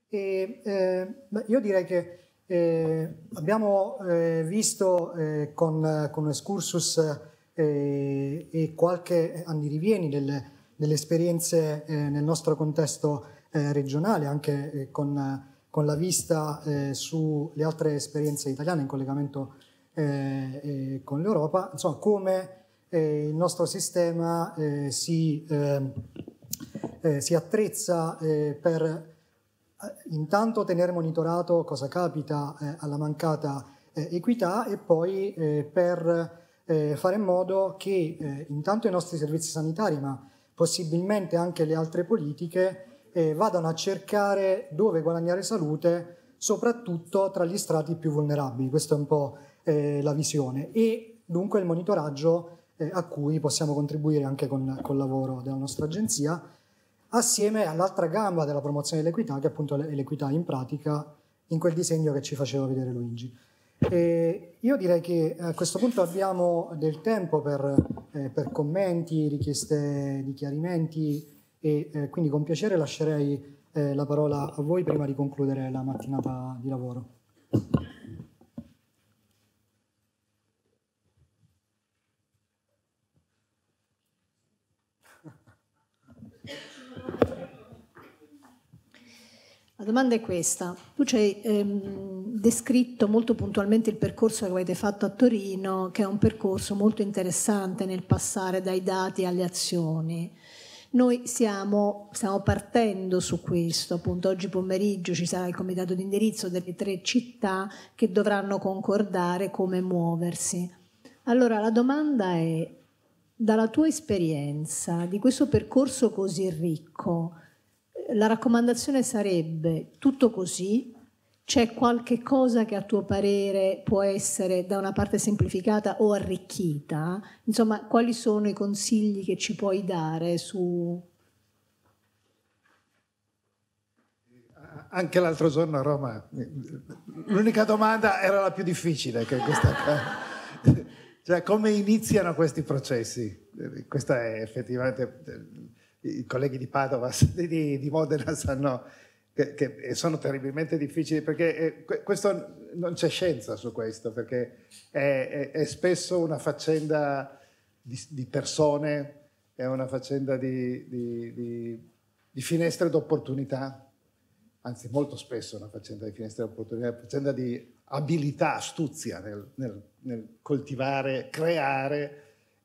Io direi che abbiamo visto con un excursus e qualche andirivieni delle esperienze nel nostro contesto regionale, anche con la vista sulle altre esperienze italiane in collegamento con l'Europa, insomma, come il nostro sistema si attrezza per intanto tenere monitorato cosa capita alla mancata equità e poi per fare in modo che intanto i nostri servizi sanitari, ma possibilmente anche le altre politiche, vadano a cercare dove guadagnare salute, soprattutto tra gli strati più vulnerabili. Questa è un po' la visione e dunque il monitoraggio a cui possiamo contribuire anche con il lavoro della nostra agenzia, assieme all'altra gamba della promozione dell'equità, che appunto è l'equità in pratica, in quel disegno che ci faceva vedere Luigi. Io direi che a questo punto abbiamo del tempo per commenti, richieste di chiarimenti e quindi con piacere lascerei la parola a voi prima di concludere la mattinata di lavoro. La domanda è questa. Tu ci hai descritto molto puntualmente il percorso che avete fatto a Torino, che è un percorso molto interessante nel passare dai dati alle azioni. Noi stiamo partendo su questo, appunto oggi pomeriggio ci sarà il comitato di indirizzo delle 3 città che dovranno concordare come muoversi. Allora la domanda è, dalla tua esperienza di questo percorso così ricco, la raccomandazione sarebbe tutto così? C'è qualche cosa che a tuo parere può essere da una parte semplificata o arricchita? Insomma, quali sono i consigli che ci puoi dare su... Anche l'altro giorno a Roma, l'unica domanda era la più difficile, che questa, cioè come iniziano questi processi? Questa è effettivamente... I colleghi di Padova, di Modena sanno che sono terribilmente difficili, perché questo, non c'è scienza su questo, perché è spesso una faccenda di persone, è una faccenda di finestre d'opportunità, anzi molto spesso è una faccenda di finestre d'opportunità, è una faccenda di abilità, astuzia nel coltivare, creare.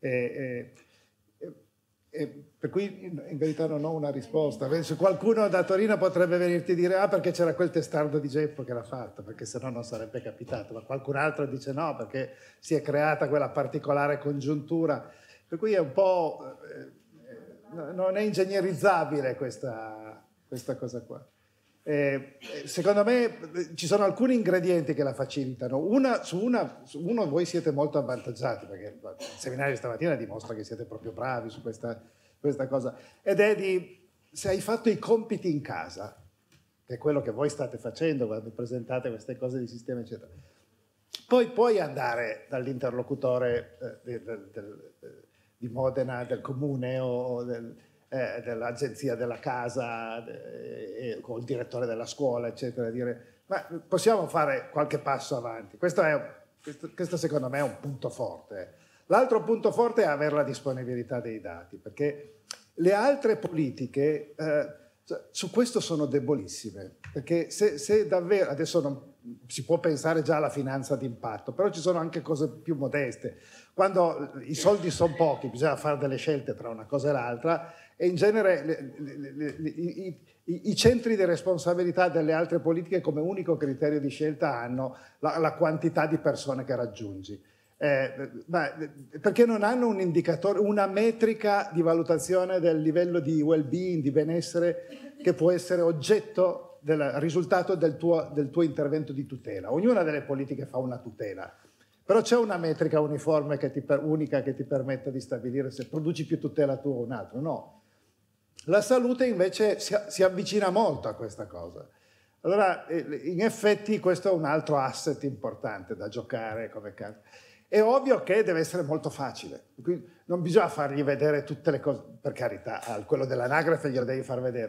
Per cui in verità non ho una risposta. Se qualcuno da Torino potrebbe venirti a dire perché c'era quel testardo di Geppo che l'ha fatto, perché sennò non sarebbe capitato, ma qualcun altro dice no, perché si è creata quella particolare congiuntura. Per cui è un po'... non è ingegnerizzabile questa cosa qua. Secondo me ci sono alcuni ingredienti che la facilitano. Su uno voi siete molto avvantaggiati, perché il seminario stamattina dimostra che siete proprio bravi su questa cosa, ed è se hai fatto i compiti in casa, che è quello che voi state facendo quando presentate queste cose di sistema eccetera, poi puoi andare dall'interlocutore di Modena, del comune o dell'agenzia della casa, con il direttore della scuola, eccetera, dire ma possiamo fare qualche passo avanti. Questo secondo me è un punto forte. L'altro punto forte è avere la disponibilità dei dati, perché le altre politiche su questo sono debolissime, perché se davvero, adesso non si può pensare già alla finanza d'impatto, però ci sono anche cose più modeste. Quando i soldi sono pochi, bisogna fare delle scelte tra una cosa e l'altra, e in genere i centri di responsabilità delle altre politiche come unico criterio di scelta hanno la quantità di persone che raggiungi. Perché non hanno un indicatore, una metrica di valutazione del livello di well-being, di benessere, che può essere oggetto del risultato del tuo intervento di tutela. Ognuna delle politiche fa una tutela, però c'è una metrica uniforme unica che ti permette di stabilire se produci più tutela tu o un altro. No. La salute invece si avvicina molto a questa cosa. Allora, in effetti questo è un altro asset importante da giocare come carta. È ovvio che deve essere molto facile, quindi non bisogna fargli vedere tutte le cose, per carità, quello dell'anagrafe glielo devi far vedere,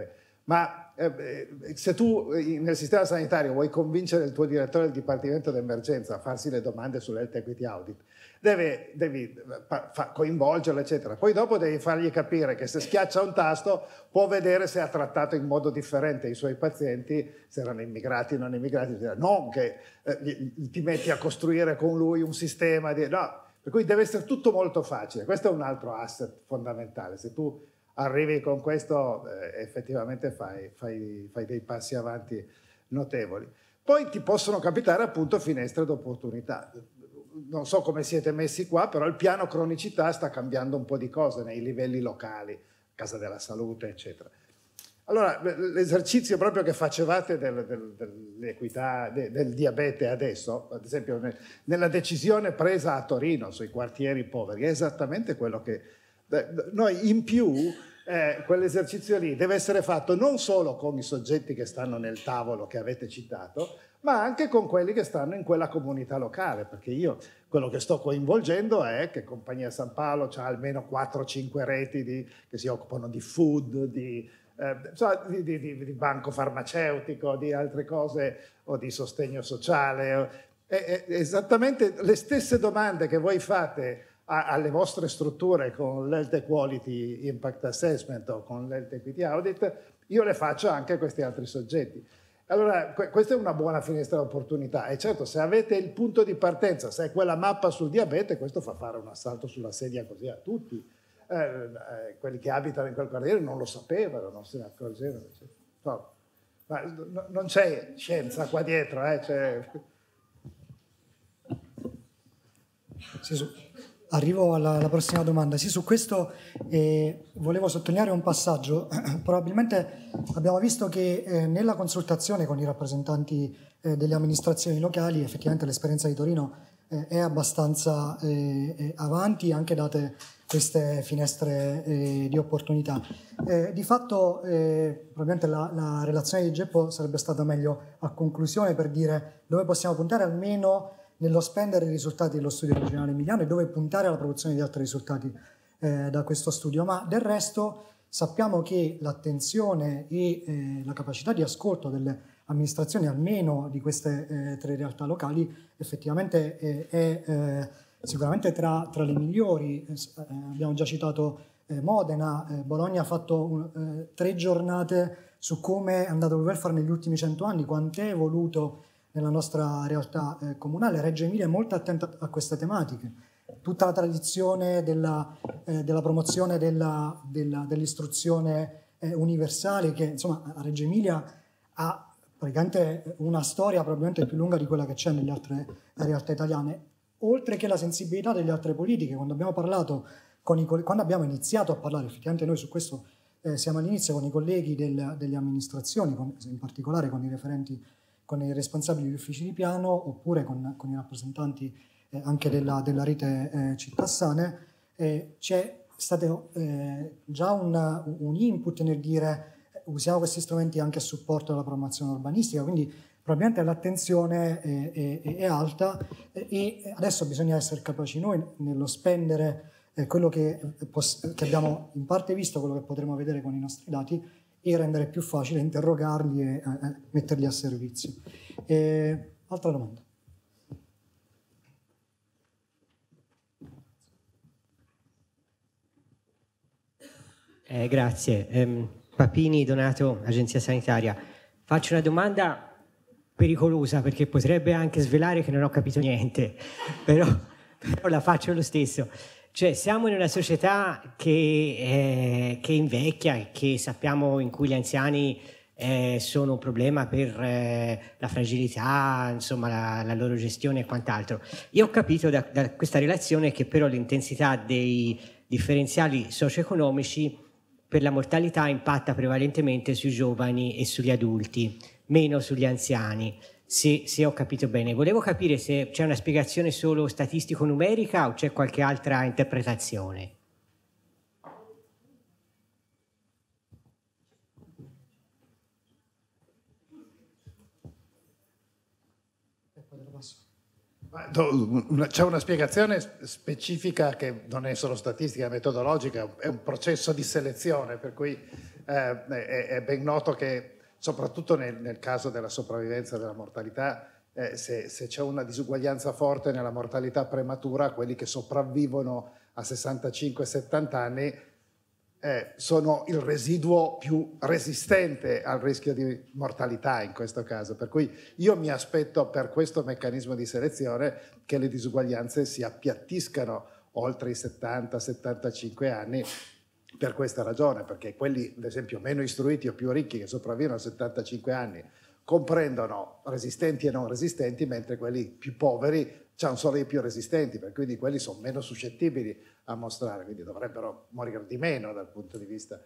Ma se tu nel sistema sanitario vuoi convincere il tuo direttore del dipartimento d'emergenza a farsi le domande sull'health equity audit, devi coinvolgerlo, eccetera. Poi dopo devi fargli capire che se schiaccia un tasto può vedere se ha trattato in modo differente i suoi pazienti, se erano immigrati o non immigrati, eccetera. Non che ti metti a costruire con lui un sistema no. Per cui deve essere tutto molto facile. Questo è un altro asset fondamentale. Se tu arrivi con questo, effettivamente fai dei passi avanti notevoli. Poi ti possono capitare appunto finestre d'opportunità. Non so come siete messi qua, però il piano cronicità sta cambiando un po' di cose nei livelli locali, Casa della Salute, eccetera. Allora, l'esercizio proprio che facevate dell'equità, del diabete adesso, ad esempio nella decisione presa a Torino sui quartieri poveri, è esattamente quello che noi in più, quell'esercizio lì deve essere fatto non solo con i soggetti che stanno nel tavolo che avete citato, ma anche con quelli che stanno in quella comunità locale, perché io quello che sto coinvolgendo è che Compagnia San Paolo ha almeno 4-5 reti che si occupano di food, di banco farmaceutico, di altre cose o di sostegno sociale. Esattamente le stesse domande che voi fate alle vostre strutture con l'Health Equality Impact Assessment o con l'Health Equity Audit, io le faccio anche a questi altri soggetti. Allora, questa è una buona finestra d'opportunità e certo se avete il punto di partenza, se è quella mappa sul diabete, questo fa fare un assalto sulla sedia così a tutti. Quelli che abitano in quel quartiere non lo sapevano, non se ne accorgevano. No, ma non c'è scienza qua dietro. Arrivo alla prossima domanda. Sì, su questo volevo sottolineare un passaggio. Probabilmente abbiamo visto che nella consultazione con i rappresentanti delle amministrazioni locali effettivamente l'esperienza di Torino è abbastanza avanti, anche date queste finestre di opportunità. Di fatto probabilmente la relazione di Geppo sarebbe stata meglio a conclusione per dire dove possiamo puntare almeno nello spendere i risultati dello studio regionale emiliano e dove puntare alla produzione di altri risultati da questo studio, ma del resto sappiamo che l'attenzione e la capacità di ascolto delle amministrazioni, almeno di queste 3 realtà locali, effettivamente è sicuramente tra le migliori. Abbiamo già citato Modena, Bologna ha fatto 3 giornate su come è andato il welfare negli ultimi 100 anni, quant'è evoluto nella nostra realtà comunale. Reggio Emilia è molto attenta a queste tematiche. Tutta la tradizione della promozione dell'istruzione universale, che insomma a Reggio Emilia ha praticamente una storia probabilmente più lunga di quella che c'è nelle altre realtà italiane, oltre che la sensibilità delle altre politiche. Quando abbiamo iniziato a parlare, effettivamente noi su questo siamo all'inizio con i colleghi delle amministrazioni, in particolare con i referenti, con i responsabili degli uffici di piano, oppure con i rappresentanti anche della rete Città Sane, c'è stato già un input nel dire usiamo questi strumenti anche a supporto della programmazione urbanistica, quindi probabilmente l'attenzione è alta e adesso bisogna essere capaci noi nello spendere quello che abbiamo in parte visto, quello che potremo vedere con i nostri dati, e rendere più facile interrogarli e metterli a servizio. Altra domanda? Grazie. Papini Donato, Agenzia Sanitaria. Faccio una domanda pericolosa perché potrebbe anche svelare che non ho capito niente, però la faccio lo stesso. Cioè, siamo in una società che invecchia e che sappiamo in cui gli anziani sono un problema per la fragilità, insomma la loro gestione e quant'altro. Io ho capito da questa relazione che però l'intensità dei differenziali socio-economici per la mortalità impatta prevalentemente sui giovani e sugli adulti, meno sugli anziani, se ho capito bene. Volevo capire se c'è una spiegazione solo statistico-numerica o c'è qualche altra interpretazione. C'è una spiegazione specifica che non è solo statistica, è metodologica, è un processo di selezione, per cui è ben noto che soprattutto nel caso della sopravvivenza e della mortalità, se c'è una disuguaglianza forte nella mortalità prematura, quelli che sopravvivono a 65-70 anni sono il residuo più resistente al rischio di mortalità in questo caso. Per cui io mi aspetto, per questo meccanismo di selezione, che le disuguaglianze si appiattiscano oltre i 70-75 anni, per questa ragione, perché quelli, ad esempio, meno istruiti o più ricchi che sopravvivono a 75 anni comprendono resistenti e non resistenti, mentre quelli più poveri hanno solo i più resistenti, per cui quelli sono meno suscettibili a mostrare, quindi dovrebbero morire di meno dal punto di vista.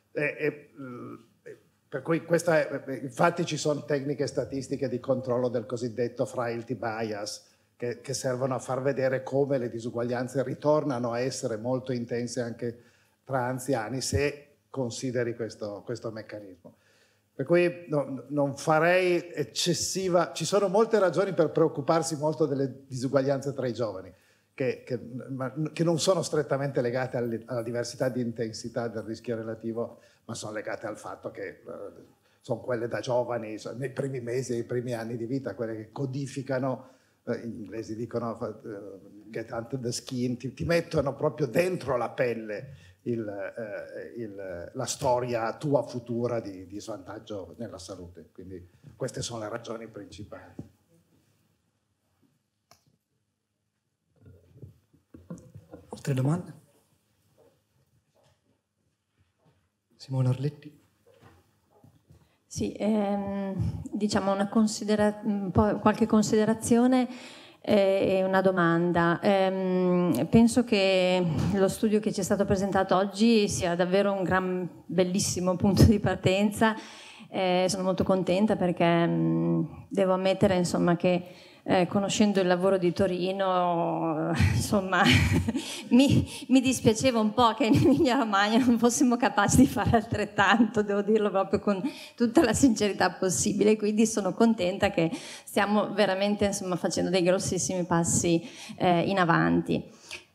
Per cui infatti ci sono tecniche statistiche di controllo del cosiddetto frailty bias che servono a far vedere come le disuguaglianze ritornano a essere molto intense anche tra anziani, se consideri questo meccanismo. Per cui non farei eccessiva. Ci sono molte ragioni per preoccuparsi molto delle disuguaglianze tra i giovani, che non sono strettamente legate alla diversità di intensità del rischio relativo, ma sono legate al fatto che sono quelle da giovani, nei primi mesi, nei primi anni di vita, quelle che codificano, in inglese dicono get under the skin, ti mettono proprio dentro la pelle la storia tua futura di svantaggio nella salute. Quindi queste sono le ragioni principali. Altre domande? Simona Arletti. Sì, diciamo qualche considerazione e una domanda. Penso che lo studio che ci è stato presentato oggi sia davvero un bellissimo punto di partenza. Sono molto contenta perché devo ammettere, insomma, che conoscendo il lavoro di Torino, insomma, mi dispiaceva un po' che in Emilia-Romagna non fossimo capaci di fare altrettanto, devo dirlo proprio con tutta la sincerità possibile, quindi sono contenta che stiamo veramente, insomma, facendo dei grossissimi passi in avanti.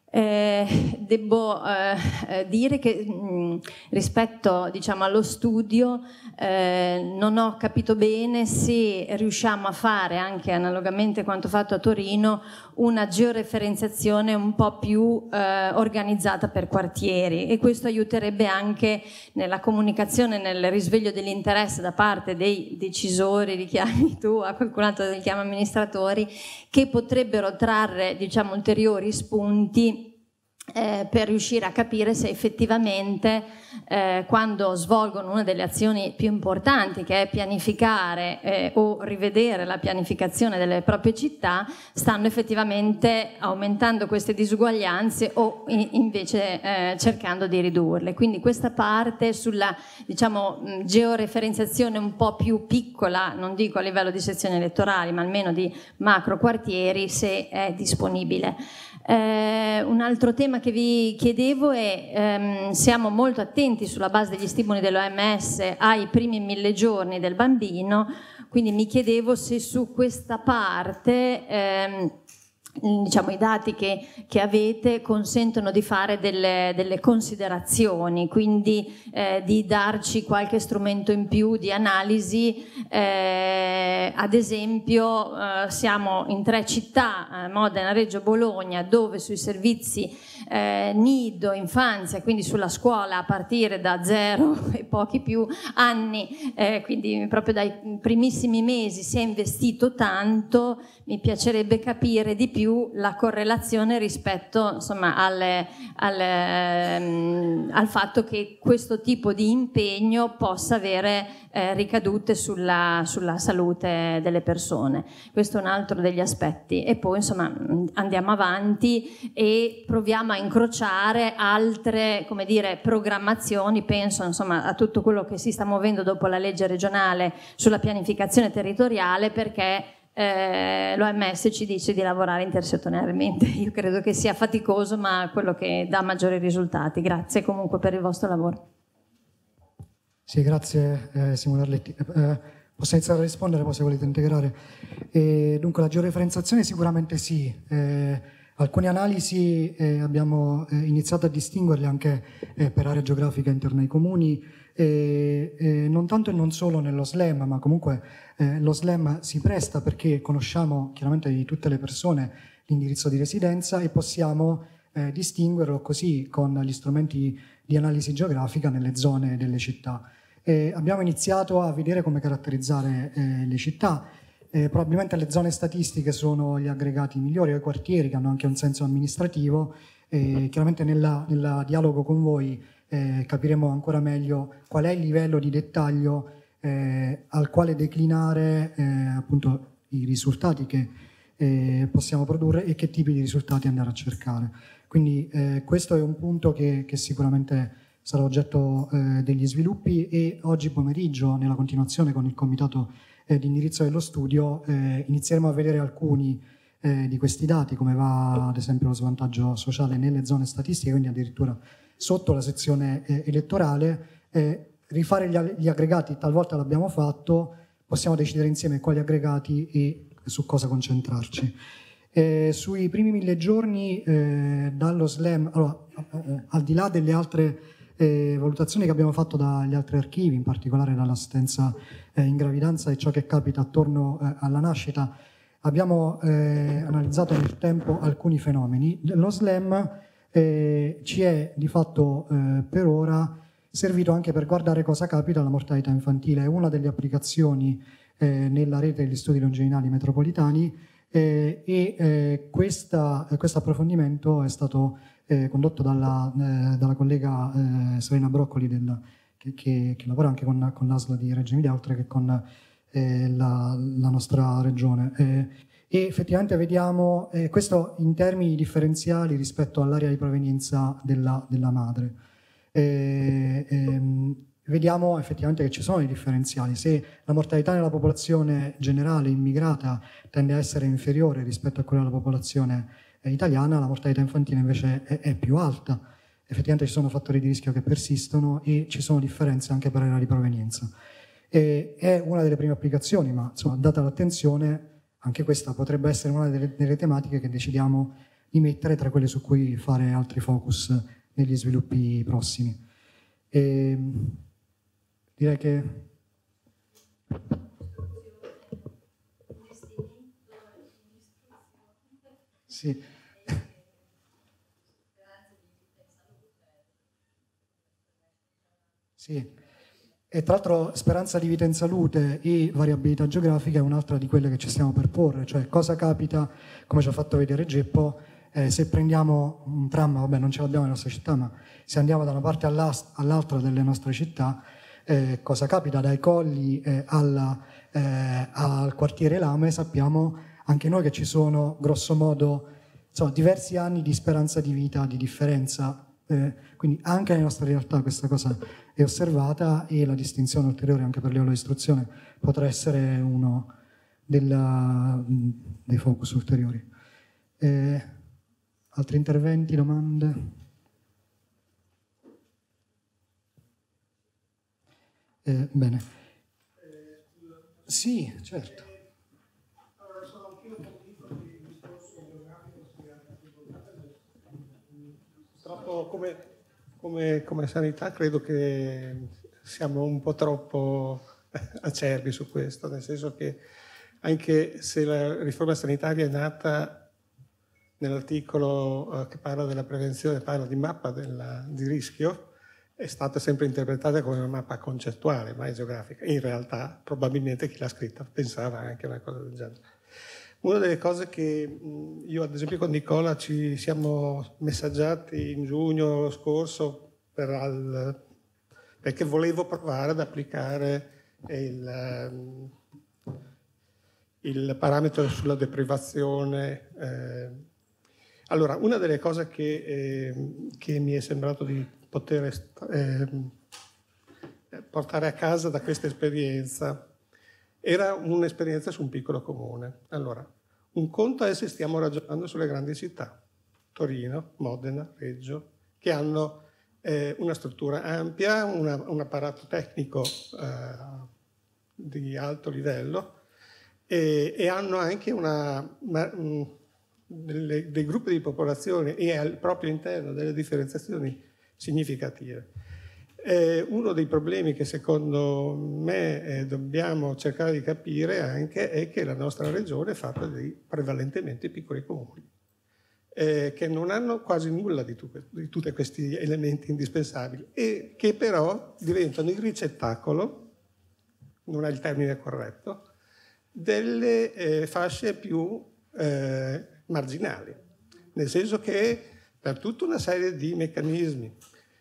Devo dire che rispetto, diciamo, allo studio non ho capito bene se riusciamo a fare, anche analogamente a quanto fatto a Torino, una georeferenziazione un po' più organizzata per quartieri, e questo aiuterebbe anche nella comunicazione, nel risveglio dell'interesse da parte dei decisori, li chiami tu, a qualcun altro li chiama amministratori, che potrebbero trarre, diciamo, ulteriori spunti per riuscire a capire se effettivamente quando svolgono una delle azioni più importanti, che è pianificare o rivedere la pianificazione delle proprie città, stanno effettivamente aumentando queste disuguaglianze o invece cercando di ridurle. Quindi questa parte sulla, diciamo, georeferenziazione un po' più piccola, non dico a livello di sezioni elettorali, ma almeno di macro quartieri, se è disponibile. Un altro tema che vi chiedevo è, siamo molto attenti sulla base degli stimoli dell'OMS ai primi 1000 giorni del bambino, quindi mi chiedevo se su questa parte diciamo, i dati che avete consentono di fare delle considerazioni, quindi di darci qualche strumento in più di analisi. Ad esempio siamo in 3 città, Modena, Reggio, Bologna, dove sui servizi nido, infanzia, quindi sulla scuola a partire da 0 e pochi più anni, quindi proprio dai primissimi mesi si è investito tanto. Mi piacerebbe capire di più la correlazione rispetto, insomma, al fatto che questo tipo di impegno possa avere ricadute sulla salute delle persone. Questo è un altro degli aspetti. E poi, insomma, andiamo avanti e proviamo a incrociare altre, come dire, programmazioni. Penso, insomma, a tutto quello che si sta muovendo dopo la legge regionale sulla pianificazione territoriale, perché l'OMS ci dice di lavorare intersettorialmente. Io credo che sia faticoso, ma quello che dà maggiori risultati. Grazie comunque per il vostro lavoro. Sì, grazie Simona Arletti. Posso iniziare a rispondere, poi se volete integrare. Dunque, la georeferenziazione sicuramente sì. Alcune analisi abbiamo iniziato a distinguerle anche per area geografica interna ai comuni, non tanto e non solo nello slam, ma comunque lo slam si presta perché conosciamo chiaramente di tutte le persone l'indirizzo di residenza e possiamo distinguerlo così con gli strumenti di analisi geografica nelle zone delle città. Abbiamo iniziato a vedere come caratterizzare le città. Probabilmente le zone statistiche sono gli aggregati migliori, o i quartieri che hanno anche un senso amministrativo. Chiaramente nel dialogo con voi capiremo ancora meglio qual è il livello di dettaglio al quale declinare appunto i risultati che possiamo produrre e che tipi di risultati andare a cercare. Quindi questo è un punto che sicuramente sarà oggetto degli sviluppi, e oggi pomeriggio, nella continuazione con il comitato di indirizzo dello studio, inizieremo a vedere alcuni di questi dati, come va ad esempio lo svantaggio sociale nelle zone statistiche, quindi addirittura sotto la sezione elettorale, rifare gli aggregati. Talvolta l'abbiamo fatto, possiamo decidere insieme quali aggregati e su cosa concentrarci. Sui primi 1000 giorni dallo slam, allora, al di là delle altre valutazioni che abbiamo fatto dagli altri archivi, in particolare dall'assistenza in gravidanza e ciò che capita attorno alla nascita, abbiamo analizzato nel tempo alcuni fenomeni. Lo slam ci è di fatto per ora servito anche per guardare cosa capita alla mortalità infantile. È una delle applicazioni nella rete degli studi longitudinali metropolitani, e questo approfondimento è stato condotto dalla collega Serena Broccoli che lavora anche con l'ASL di Reggio Emilia, oltre che con la nostra regione. E effettivamente vediamo questo in termini differenziali rispetto all'area di provenienza della madre. Vediamo effettivamente che ci sono i differenziali. Se la mortalità nella popolazione generale immigrata tende a essere inferiore rispetto a quella della popolazione italiana, la mortalità infantile invece è più alta. Effettivamente ci sono fattori di rischio che persistono e ci sono differenze anche per area di provenienza. È una delle prime applicazioni, ma insomma, data l'attenzione, anche questa potrebbe essere una delle tematiche che decidiamo di mettere tra quelle su cui fare altri focus negli sviluppi prossimi. Direi che sì. Sì. E tra l'altro speranza di vita in salute e variabilità geografica è un'altra di quelle che ci stiamo per porre, cioè cosa capita, come ci ha fatto vedere Geppo, se prendiamo un tram, vabbè non ce l'abbiamo nella nostra città, ma se andiamo da una parte all'altra delle nostre città, cosa capita dai colli al quartiere Lame. Sappiamo anche noi che ci sono grosso modo diversi anni di speranza di vita di differenza, quindi anche nelle nostre realtà questa cosa è osservata, e la distinzione ulteriore anche per livello di istruzione potrà essere uno dei focus ulteriori. Altri interventi, domande? Bene. Sì, certo. Sono anch'io convinto che il discorso geografico sia importante. Purtroppo come sanità credo che siamo un po' troppo acerbi su questo, nel senso che anche se la riforma sanitaria è nata nell'articolo che parla della prevenzione, parla di mappa di rischio, è stata sempre interpretata come una mappa concettuale, mai geografica. In realtà, probabilmente chi l'ha scritta pensava anche a una cosa del genere. Una delle cose che io, ad esempio, con Nicola ci siamo messaggiati in giugno scorso perché volevo provare ad applicare il parametro sulla deprivazione. Allora, una delle cose che mi è sembrato di poter portare a casa da questa esperienza era un'esperienza su un piccolo comune. Allora, un conto è se stiamo ragionando sulle grandi città, Torino, Modena, Reggio, che hanno una struttura ampia, un apparato tecnico di alto livello e hanno anche dei gruppi di popolazione e al proprio interno delle differenziazioni significative. Uno dei problemi che secondo me dobbiamo cercare di capire anche è che la nostra regione è fatta di prevalentemente piccoli comuni, che non hanno quasi nulla di tutti questi elementi indispensabili e che però diventano il ricettacolo, non è il termine corretto, delle fasce più marginali, nel senso che per tutta una serie di meccanismi,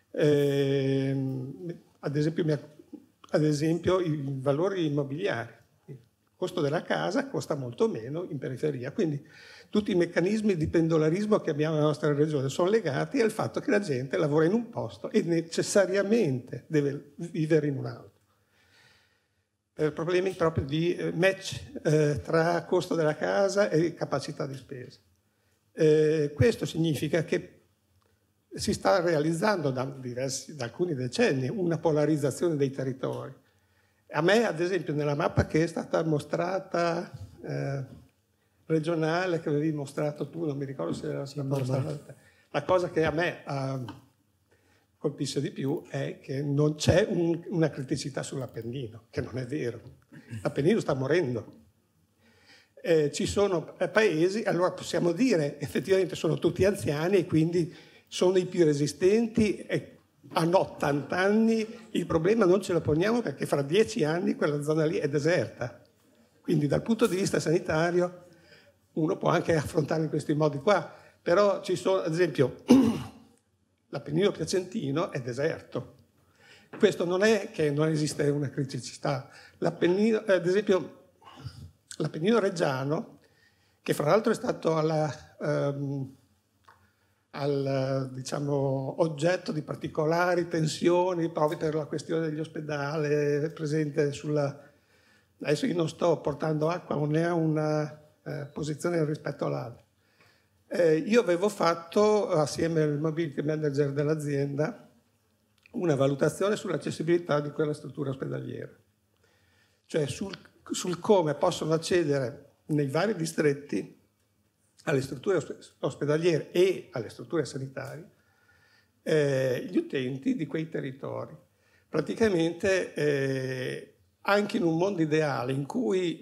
ad esempio i valori immobiliari, il costo della casa costa molto meno in periferia, quindi tutti i meccanismi di pendolarismo che abbiamo nella nostra regione sono legati al fatto che la gente lavora in un posto e necessariamente deve vivere in un altro. Per problemi proprio di match tra costo della casa e capacità di spesa. Questo significa che si sta realizzando da alcuni decenni una polarizzazione dei territori. A me, ad esempio, nella mappa che è stata mostrata regionale, che avevi mostrato tu, non mi ricordo se era stata mostrata da te, la cosa che a me colpisce di più è che non c'è una criticità sull'Appennino, che non è vero. L'Appennino sta morendo. Ci sono paesi, allora possiamo dire effettivamente sono tutti anziani e quindi sono i più resistenti e hanno 80 anni, il problema non ce lo poniamo perché fra 10 anni quella zona lì è deserta. Quindi dal punto di vista sanitario uno può anche affrontare in questi modi qua, però ci sono, ad esempio, l'Appennino piacentino è deserto. Questo non è che non esiste una criticità. L'Appennino, ad esempio, l'Appennino reggiano, che fra l'altro è stato diciamo, oggetto di particolari tensioni proprio per la questione degli ospedali, presente sulla... Adesso io non sto portando acqua, non è una posizione rispetto all'altra. Io avevo fatto, assieme al mobility manager dell'azienda, una valutazione sull'accessibilità di quella struttura ospedaliera, cioè sul come possono accedere nei vari distretti alle strutture ospedaliere e alle strutture sanitarie gli utenti di quei territori. Praticamente anche in un mondo ideale in cui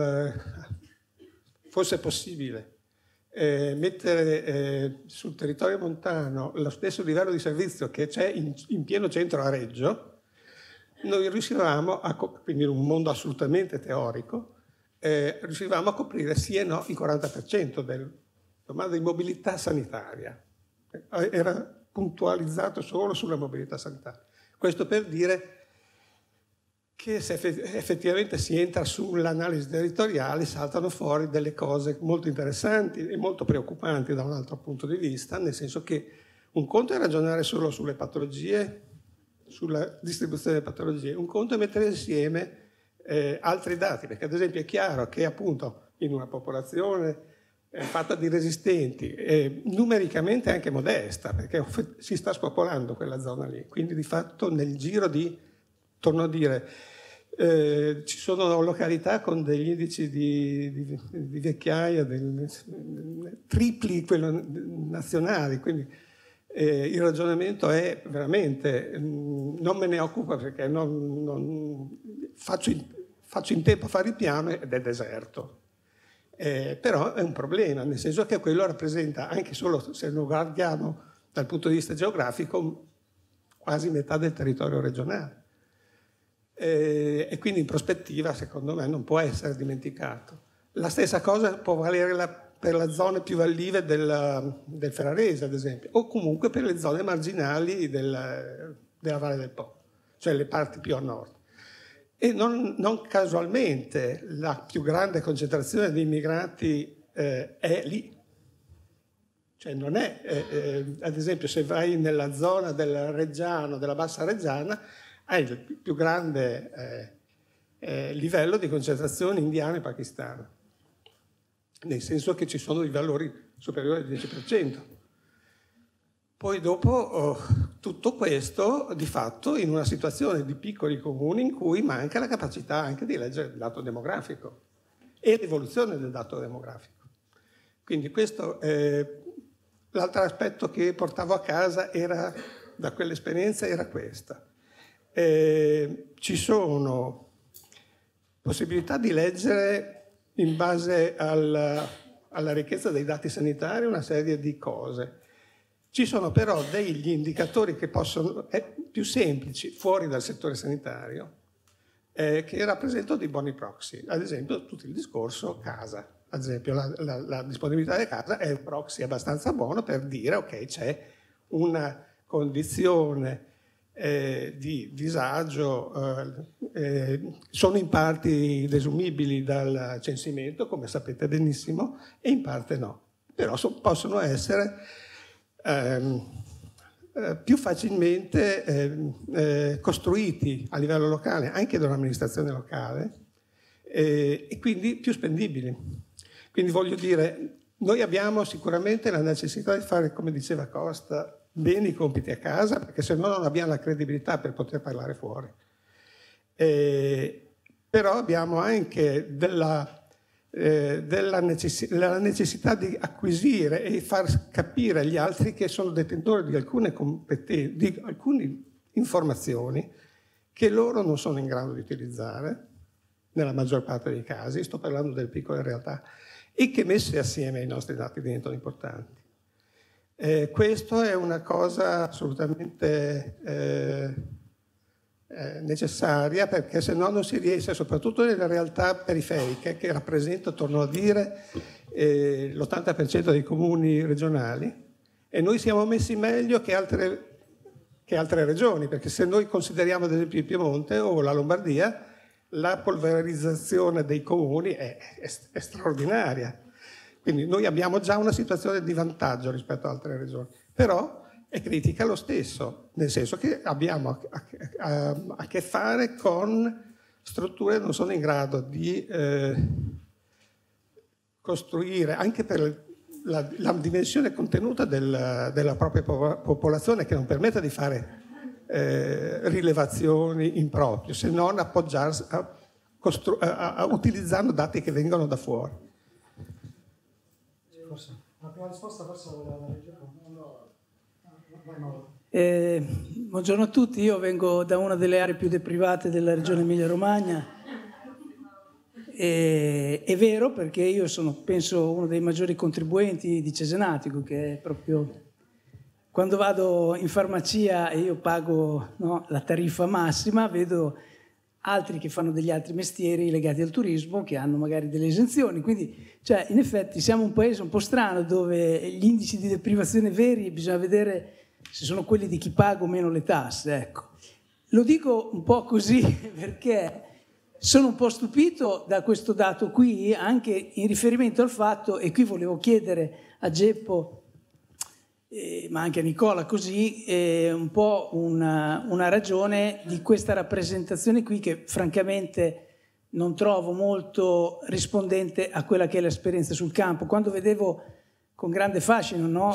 fosse possibile mettere sul territorio montano lo stesso livello di servizio che c'è in pieno centro a Reggio, noi riuscivamo quindi in un mondo assolutamente teorico, riuscivamo a coprire sì e no il 40% della domanda di mobilità sanitaria. Era puntualizzato solo sulla mobilità sanitaria. Questo per dire che se effettivamente si entra sull'analisi territoriale saltano fuori delle cose molto interessanti e molto preoccupanti da un altro punto di vista, nel senso che un conto è ragionare solo sulle patologie, sulla distribuzione delle patologie, un conto è mettere insieme altri dati, perché ad esempio è chiaro che appunto in una popolazione fatta di resistenti, numericamente anche modesta, perché si sta spopolando quella zona lì, quindi di fatto nel giro di, torno a dire, ci sono località con degli indici di vecchiaia tripli quello nazionali, quindi il ragionamento è veramente, non me ne occupo perché non faccio in tempo a fare il piano ed è deserto. Però è un problema, nel senso che quello rappresenta, anche solo se lo guardiamo dal punto di vista geografico, quasi metà del territorio regionale. E quindi in prospettiva, secondo me, non può essere dimenticato. La stessa cosa può valere per le zone più vallive del Ferrarese, ad esempio, o comunque per le zone marginali della Valle del Po, cioè le parti più a nord. E non casualmente la più grande concentrazione di immigrati è lì. Cioè non è, ad esempio, se vai nella zona del Reggiano, della Bassa Reggiana, hai il più grande livello di concentrazione indiana e pakistana, nel senso che ci sono i valori superiori al 10%. Poi dopo tutto questo di fatto in una situazione di piccoli comuni in cui manca la capacità anche di leggere il dato demografico e l'evoluzione del dato demografico. Quindi questo, l'altro aspetto che portavo a casa da quell'esperienza era questa. Ci sono possibilità di leggere in base alla ricchezza dei dati sanitari una serie di cose. Ci sono però degli indicatori che possono, più semplici, fuori dal settore sanitario, che rappresentano dei buoni proxy. Ad esempio, tutto il discorso casa. Ad esempio, la disponibilità di casa è un proxy abbastanza buono per dire, ok, c'è una condizione di disagio, sono in parte desumibili dal censimento, come sapete benissimo, e in parte no. Però possono essere più facilmente costruiti a livello locale, anche da un'amministrazione locale, e quindi più spendibili. Quindi voglio dire, noi abbiamo sicuramente la necessità di fare, come diceva Costa, bene i compiti a casa, perché se no non abbiamo la credibilità per poter parlare fuori. Però abbiamo anche la necessità di acquisire e far capire agli altri che sono detentori di alcune competenze, di alcune informazioni che loro non sono in grado di utilizzare, nella maggior parte dei casi, sto parlando delle piccole realtà, e che messe assieme ai nostri dati diventano importanti. Questo è una cosa assolutamente necessaria, perché se no non si riesce, soprattutto nelle realtà periferiche, che rappresenta, torno a dire, l'80% dei comuni regionali, e noi siamo messi meglio che altre regioni, perché se noi consideriamo ad esempio il Piemonte o la Lombardia, la polverizzazione dei comuni è straordinaria. Quindi noi abbiamo già una situazione di vantaggio rispetto ad altre regioni, però è critica lo stesso, nel senso che abbiamo a che fare con strutture che non sono in grado di costruire, anche per la dimensione contenuta della propria popolazione, che non permette di fare rilevazioni in proprio, se non appoggiarsi utilizzando dati che vengono da fuori. La prima risposta forse la buongiorno a tutti, io vengo da una delle aree più deprivate della regione Emilia-Romagna. È vero, perché io sono, penso, uno dei maggiori contribuenti di Cesenatico, che è proprio quando vado in farmacia e io pago, no, la tariffa massima, vedo altri che fanno degli altri mestieri legati al turismo che hanno magari delle esenzioni. Quindi, cioè, in effetti siamo un paese un po' strano, dove gli indici di deprivazione veri bisogna vedere se sono quelli di chi paga o meno le tasse. Ecco. Lo dico un po' così perché sono un po' stupito da questo dato qui, anche in riferimento al fatto, e qui volevo chiedere a Geppo, ma anche a Nicola così, un po' una ragione di questa rappresentazione qui, che francamente non trovo molto rispondente a quella che è l'esperienza sul campo. Quando vedevo con grande fascino, no,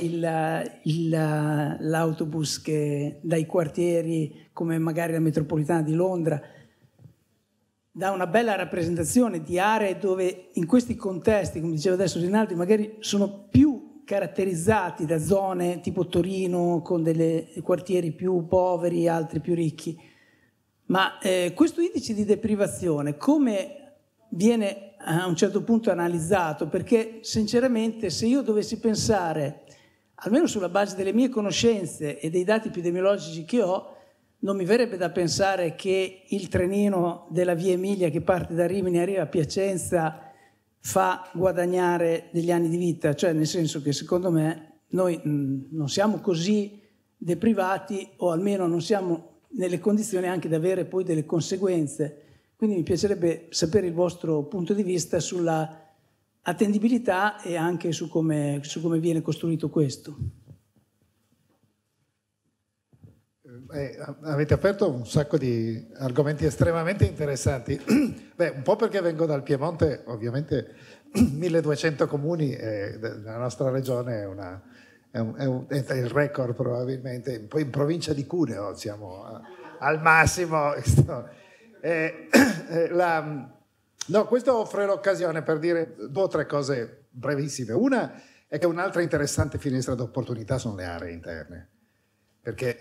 l'autobus che dai quartieri come magari la metropolitana di Londra dà una bella rappresentazione di aree dove in questi contesti, come diceva adesso Rinaldi, magari sono più caratterizzati da zone tipo Torino con dei quartieri più poveri, altri più ricchi. Ma questo indice di deprivazione come viene a un certo punto analizzato? Perché sinceramente, se io dovessi pensare, almeno sulla base delle mie conoscenze e dei dati epidemiologici che ho, non mi verrebbe da pensare che il trenino della via Emilia che parte da Rimini e arriva a Piacenza fa guadagnare degli anni di vita, cioè nel senso che secondo me noi non siamo così deprivati, o almeno non siamo nelle condizioni anche di avere poi delle conseguenze. Quindi mi piacerebbe sapere il vostro punto di vista sulla attendibilità e anche su come viene costruito questo. Avete aperto un sacco di argomenti estremamente interessanti. Beh, un po' perché vengo dal Piemonte, ovviamente 1200 comuni, la nostra regione è il record probabilmente. Poi in provincia di Cuneo siamo al massimo. No, questo offre l'occasione per dire 2 o 3 cose brevissime. Una è che un'altra interessante finestra d'opportunità sono le aree interne. perché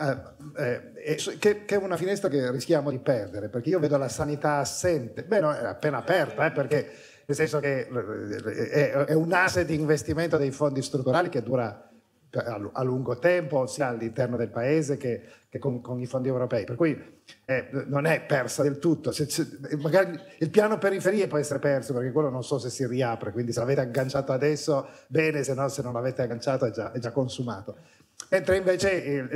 che è una finestra che rischiamo di perdere, perché io vedo la sanità assente. Beh, no, è appena aperta, perché nel senso che è un asset di investimento dei fondi strutturali che dura a lungo tempo, sia all'interno del paese che con i fondi europei, per cui non è persa del tutto. Magari il piano periferie può essere perso, perché quello non so se si riapre, quindi se l'avete agganciato adesso bene, se no, se non l'avete agganciato è già consumato. Mentre invece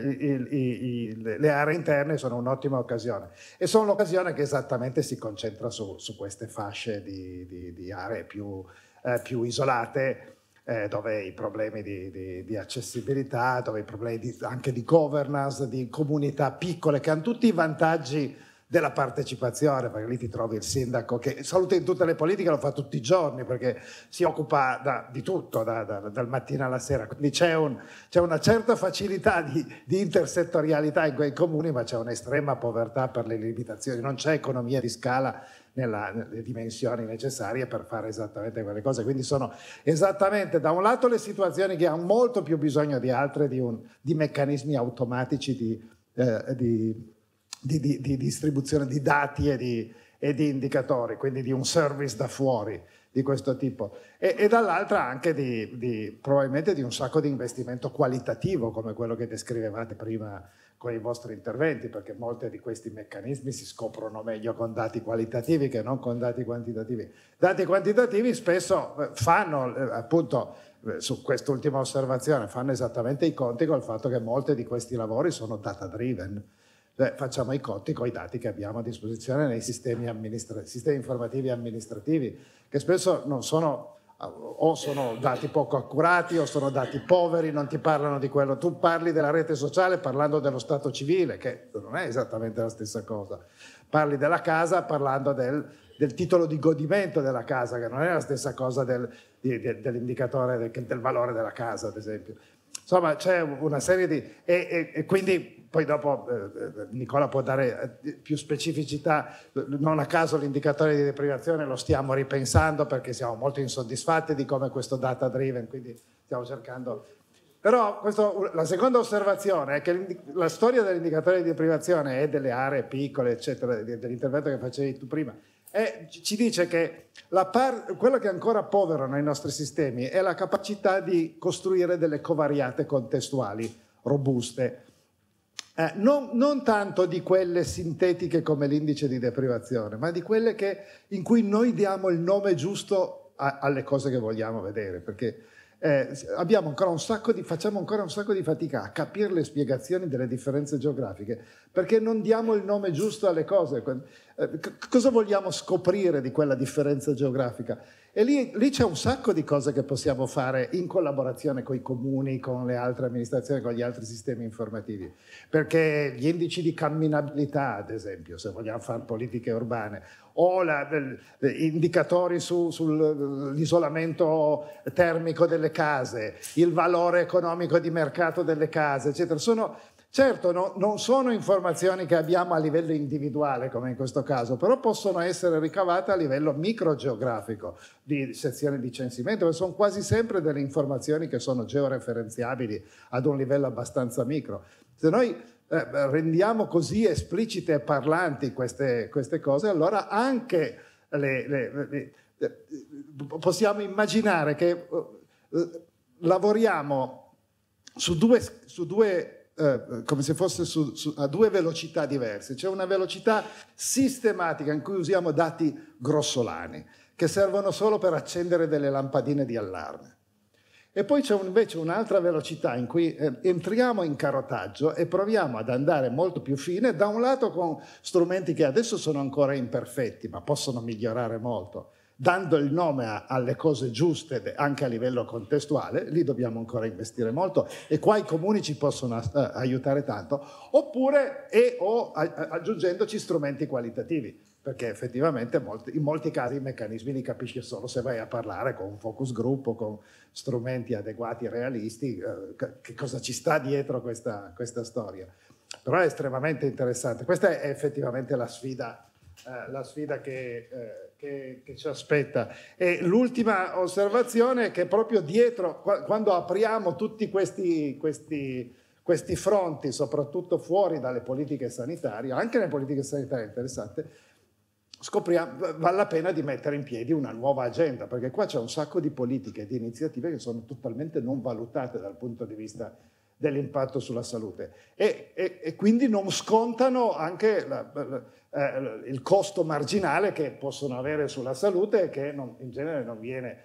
le aree interne sono un'ottima occasione, e sono l'occasione che esattamente si concentra su queste fasce di aree più isolate, dove i problemi di accessibilità, dove i problemi anche di governance, di comunità piccole, che hanno tutti i vantaggi della partecipazione, perché lì ti trovi il sindaco che salute in tutte le politiche, lo fa tutti i giorni, perché si occupa di tutto, dal mattino alla sera, quindi c'è una certa facilità di intersettorialità in quei comuni, ma c'è un'estrema povertà per le limitazioni, non c'è economia di scala nelle dimensioni necessarie per fare esattamente quelle cose. Quindi sono esattamente, da un lato, le situazioni che hanno molto più bisogno di altre, di meccanismi automatici di distribuzione di dati e di indicatori, quindi di un service da fuori di questo tipo, e dall'altra anche probabilmente di un sacco di investimento qualitativo, come quello che descrivevate prima con i vostri interventi, perché molti di questi meccanismi si scoprono meglio con dati qualitativi che non con dati quantitativi. Dati quantitativi spesso fanno, appunto, su quest'ultima osservazione, fanno esattamente i conti col fatto che molti di questi lavori sono data driven. Facciamo i conti con i dati che abbiamo a disposizione nei sistemi informativi amministrativi, che spesso non sono, o sono dati poco accurati o sono dati poveri, non ti parlano di quello. Tu parli della rete sociale parlando dello stato civile, che non è esattamente la stessa cosa. Parli della casa parlando del titolo di godimento della casa, che non è la stessa cosa dell'indicatore del valore della casa, ad esempio. Insomma, c'è una serie di... E quindi poi dopo Nicola può dare più specificità. Non a caso l'indicatore di deprivazione lo stiamo ripensando, perché siamo molto insoddisfatti di come questo data driven, quindi stiamo cercando... Però la seconda osservazione è che la storia dell'indicatore di deprivazione e delle aree piccole, eccetera, dell'intervento che facevi tu prima, ci dice che quello che è ancora povero nei nostri sistemi è la capacità di costruire delle covariate contestuali robuste, non tanto di quelle sintetiche come l'indice di deprivazione, ma di quelle in cui noi diamo il nome giusto alle cose che vogliamo vedere, perché facciamo ancora un sacco di fatica a capire le spiegazioni delle differenze geografiche, perché non diamo il nome giusto alle cose. Cosa vogliamo scoprire di quella differenza geografica? E lì c'è un sacco di cose che possiamo fare in collaborazione con i comuni, con le altre amministrazioni, con gli altri sistemi informativi, perché gli indici di camminabilità, ad esempio, se vogliamo fare politiche urbane, o indicatori sull'isolamento termico delle case, il valore economico di mercato delle case, eccetera, certo, non sono informazioni che abbiamo a livello individuale, come in questo caso, però possono essere ricavate a livello microgeografico, di sezioni di censimento, perché sono quasi sempre delle informazioni che sono georeferenziabili ad un livello abbastanza micro. Se noi rendiamo così esplicite e parlanti queste cose, allora anche possiamo immaginare che lavoriamo su due come se fosse a due velocità diverse. C'è una velocità sistematica in cui usiamo dati grossolani che servono solo per accendere delle lampadine di allarme. E poi c'è invece un'altra velocità in cui entriamo in carotaggio e proviamo ad andare molto più fine, da un lato con strumenti che adesso sono ancora imperfetti, ma possono migliorare molto, dando il nome alle cose giuste anche a livello contestuale. Lì dobbiamo ancora investire molto e qua i comuni ci possono aiutare tanto, oppure aggiungendoci strumenti qualitativi, perché effettivamente in molti casi i meccanismi li capisci solo se vai a parlare con un focus group o con strumenti adeguati e realisti, che cosa ci sta dietro questa storia. Però è estremamente interessante. Questa è effettivamente la sfida che ci aspetta. E l'ultima osservazione è che proprio dietro, quando apriamo tutti questi questi fronti, soprattutto fuori dalle politiche sanitarie, anche nelle politiche sanitarie interessate, vale la pena di mettere in piedi una nuova agenda, perché qua c'è un sacco di politiche e di iniziative che sono totalmente non valutate dal punto di vista dell'impatto sulla salute e quindi non scontano anche il costo marginale che possono avere sulla salute e che in genere non viene,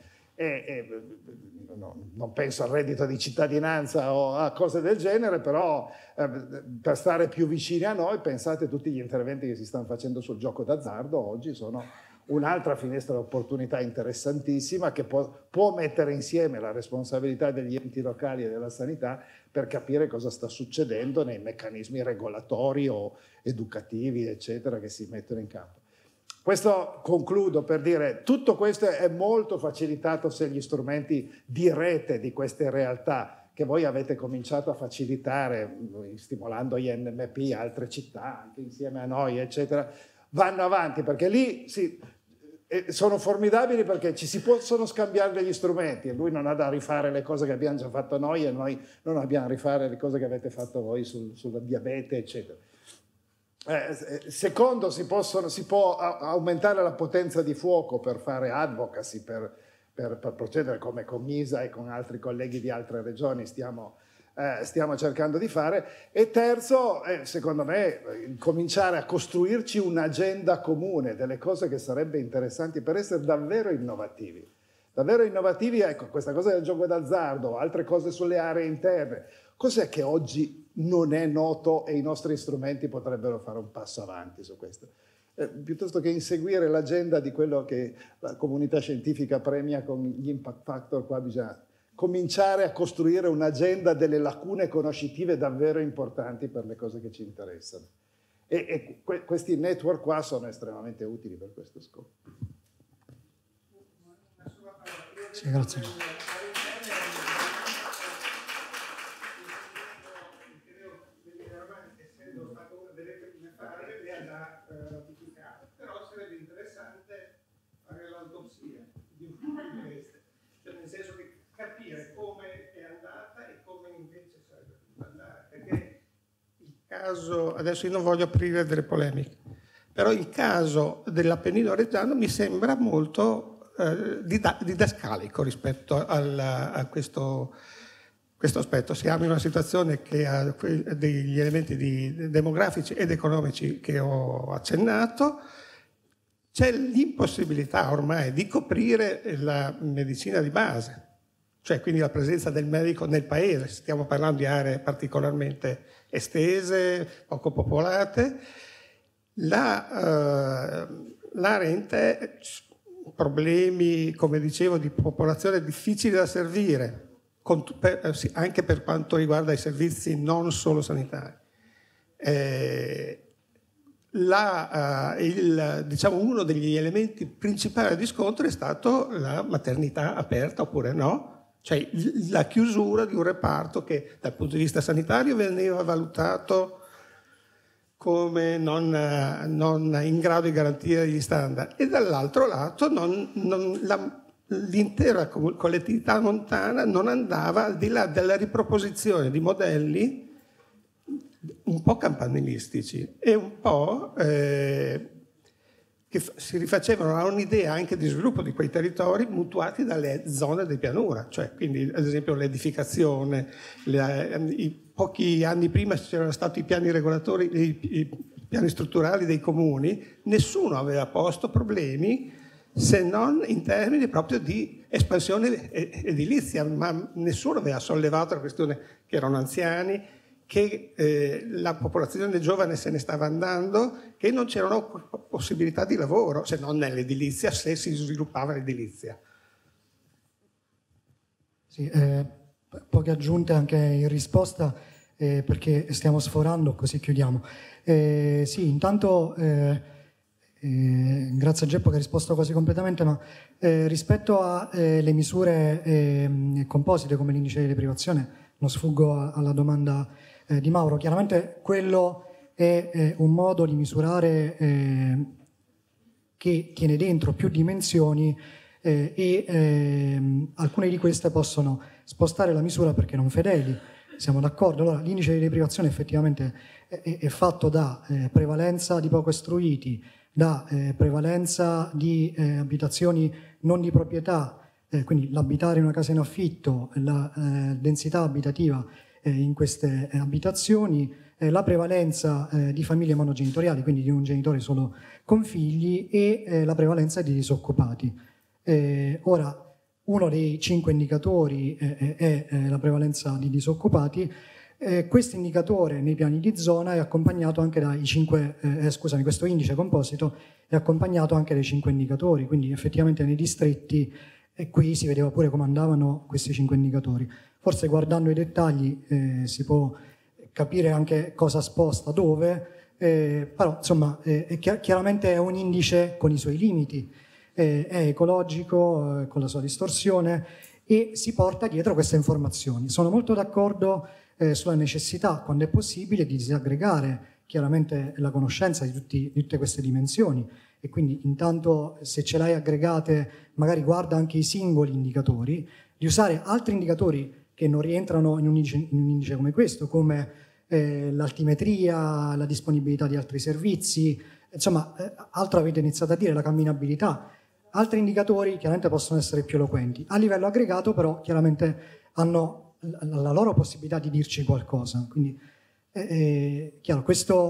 non penso al reddito di cittadinanza o a cose del genere, però per stare più vicini a noi, pensate a tutti gli interventi che si stanno facendo sul gioco d'azzardo oggi, sono un'altra finestra di opportunità interessantissima che può mettere insieme la responsabilità degli enti locali e della sanità per capire cosa sta succedendo nei meccanismi regolatori o educativi, eccetera, che si mettono in campo. Questo concludo per dire, tutto questo è molto facilitato se gli strumenti di rete di queste realtà che voi avete cominciato a facilitare, stimolando INMP, altre città, anche insieme a noi, eccetera, vanno avanti, perché lì sono formidabili perché ci si possono scambiare degli strumenti e lui non ha da rifare le cose che abbiamo già fatto noi e noi non abbiamo da rifare le cose che avete fatto voi sulla diabete, eccetera. Secondo, si può aumentare la potenza di fuoco per fare advocacy, per procedere come con MISA e con altri colleghi di altre regioni stiamo cercando di fare. E terzo, secondo me, cominciare a costruirci un'agenda comune delle cose che sarebbe interessanti per essere davvero innovativi. Davvero innovativi, ecco, questa cosa del gioco d'azzardo, altre cose sulle aree interne. Cos'è che oggi non è noto e i nostri strumenti potrebbero fare un passo avanti su questo? Piuttosto che inseguire l'agenda di quello che la comunità scientifica premia con gli impact factor, qua bisogna cominciare a costruire un'agenda delle lacune conoscitive davvero importanti per le cose che ci interessano. E questi network qua sono estremamente utili per questo scopo. Sì, grazie. Però sarebbe interessante fare l'autopsia di una di queste, cioè nel senso che capire come è andata e come invece sarebbe potuta andare, perché il caso, adesso io non voglio aprire delle polemiche, però il caso dell'Appennino Reggiano mi sembra molto didascalico rispetto a questo aspetto. Siamo in una situazione che ha degli elementi demografici ed economici che ho accennato. C'è l'impossibilità ormai di coprire la medicina di base, cioè quindi la presenza del medico nel paese. Stiamo parlando di aree particolarmente estese, poco popolate. L'area in te, problemi, come dicevo, di popolazione difficili da servire, anche per quanto riguarda i servizi non solo sanitari. Diciamo, uno degli elementi principali di scontro è stato la maternità aperta oppure no, cioè la chiusura di un reparto che dal punto di vista sanitario veniva valutato come non in grado di garantire gli standard, e dall'altro lato l'intera collettività montana non andava al di là della riproposizione di modelli un po' campanilistici e un po' che si rifacevano a un'idea anche di sviluppo di quei territori mutuati dalle zone di pianura, cioè quindi ad esempio l'edificazione, pochi anni prima c'erano stati i piani regolatori, i piani strutturali dei comuni, nessuno aveva posto problemi se non in termini proprio di espansione edilizia, ma nessuno aveva sollevato la questione che erano anziani, che la popolazione giovane se ne stava andando, che non c'erano possibilità di lavoro, se non nell'edilizia, se si sviluppava l'edilizia. Sì, poche aggiunte anche in risposta, perché stiamo sforando, così chiudiamo. Sì, intanto grazie a Geppo che ha risposto quasi completamente, ma rispetto alle misure composite come l'indice di deprivazione, non sfuggo alla domanda di Mauro. Chiaramente quello è un modo di misurare che tiene dentro più dimensioni e alcune di queste possono spostare la misura perché non fedeli siamo d'accordo. Allora, l'indice di deprivazione effettivamente è fatto da prevalenza di poco istruiti, da prevalenza di abitazioni non di proprietà, quindi l'abitare in una casa in affitto, la densità abitativa in queste abitazioni, la prevalenza di famiglie monogenitoriali, quindi di un genitore solo con figli, e la prevalenza di disoccupati. Ora, uno dei 5 indicatori è la prevalenza di disoccupati. Questo indicatore nei piani di zona è accompagnato anche dai questo indice composito è accompagnato anche dai 5 indicatori, quindi effettivamente nei distretti qui si vedeva pure come andavano questi 5 indicatori. Forse guardando i dettagli si può capire anche cosa sposta dove, però insomma chiaramente è un indice con i suoi limiti, è ecologico, con la sua distorsione, e si porta dietro queste informazioni. Sono molto d'accordo sulla necessità, quando è possibile, di disaggregare chiaramente la conoscenza di tutte queste dimensioni, e quindi intanto, se ce l'hai aggregate, magari guarda anche i singoli indicatori, di usare altri indicatori che non rientrano in un indice come questo, come l'altimetria, la disponibilità di altri servizi, insomma, altro avete iniziato a dire, la camminabilità. Altri indicatori chiaramente possono essere più eloquenti. A livello aggregato però chiaramente hanno la loro possibilità di dirci qualcosa. Quindi chiaro,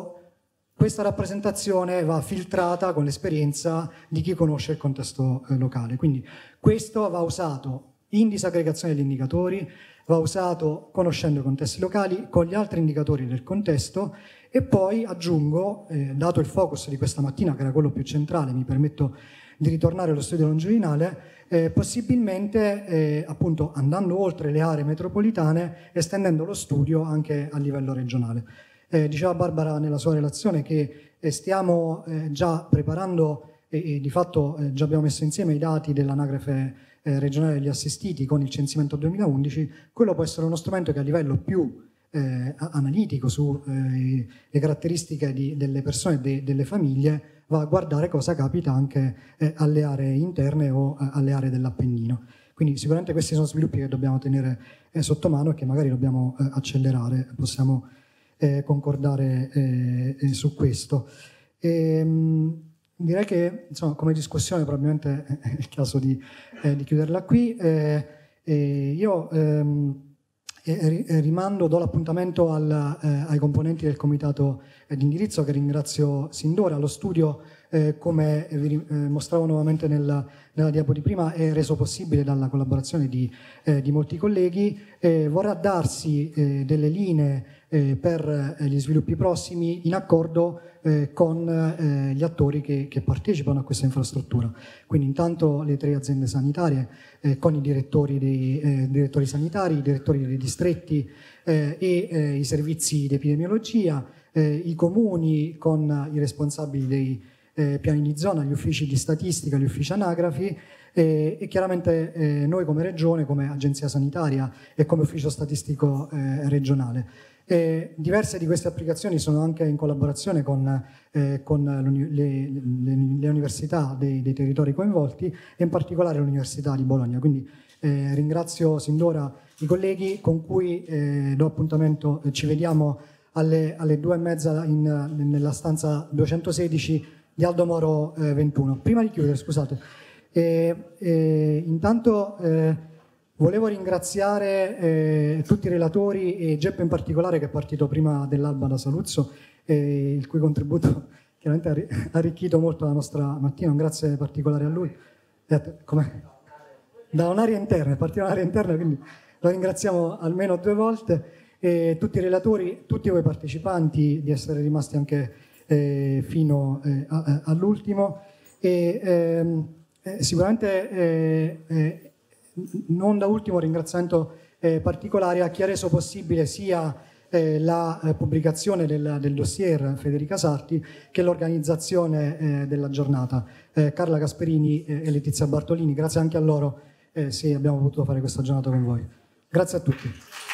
questa rappresentazione va filtrata con l'esperienza di chi conosce il contesto locale. Quindi questo va usato in disaggregazione degli indicatori, va usato conoscendo i contesti locali, con gli altri indicatori del contesto, e poi aggiungo, dato il focus di questa mattina, che era quello più centrale, mi permetto di ritornare allo studio longitudinale, possibilmente appunto andando oltre le aree metropolitane, estendendo lo studio anche a livello regionale. Diceva Barbara nella sua relazione che stiamo già preparando e di fatto già abbiamo messo insieme i dati dell'anagrafe regionale degli assistiti con il censimento 2011. Quello può essere uno strumento che a livello più analitico sulle caratteristiche delle persone e delle famiglie va a guardare cosa capita anche alle aree interne o alle aree dell'Appennino. Quindi sicuramente questi sono sviluppi che dobbiamo tenere sotto mano e che magari dobbiamo accelerare, possiamo concordare su questo. Direi che insomma, come discussione probabilmente è il caso di chiuderla qui. Io rimando, do l'appuntamento ai componenti del comitato di indirizzo, che ringrazio sin d'ora. Lo studio, come vi mostravo nuovamente nella diapo di prima, è reso possibile dalla collaborazione di molti colleghi. Vorrà darsi delle linee per gli sviluppi prossimi in accordo con gli attori che partecipano a questa infrastruttura. Quindi intanto le 3 aziende sanitarie con i direttori sanitari, i direttori dei distretti e i servizi di epidemiologia, i comuni con i responsabili dei piani di zona, gli uffici di statistica, gli uffici anagrafi, e chiaramente noi come regione, come agenzia sanitaria e come ufficio statistico regionale. Diverse di queste applicazioni sono anche in collaborazione con le università dei territori coinvolti, e in particolare l'Università di Bologna. Quindi ringrazio sin d'ora i colleghi con cui do appuntamento, ci vediamo alle 2:30 nella stanza 216 di Aldo Moro 21. Prima di chiudere, scusate, intanto volevo ringraziare tutti i relatori e Geppo in particolare, che è partito prima dell'alba da Saluzzo, il cui contributo chiaramente ha arricchito molto la nostra mattina. Un grazie particolare a lui. Da un'area interna, è partita un'area interna, quindi lo ringraziamo almeno 2 volte. E tutti i relatori, tutti voi partecipanti, di essere rimasti anche fino all'ultimo. Sicuramente non da ultimo ringraziamento particolare a chi ha reso possibile sia la pubblicazione del dossier Federica Sarti che l'organizzazione della giornata. Carla Gasperini e Letizia Bartolini, grazie anche a loro se abbiamo potuto fare questa giornata con voi. Grazie a tutti.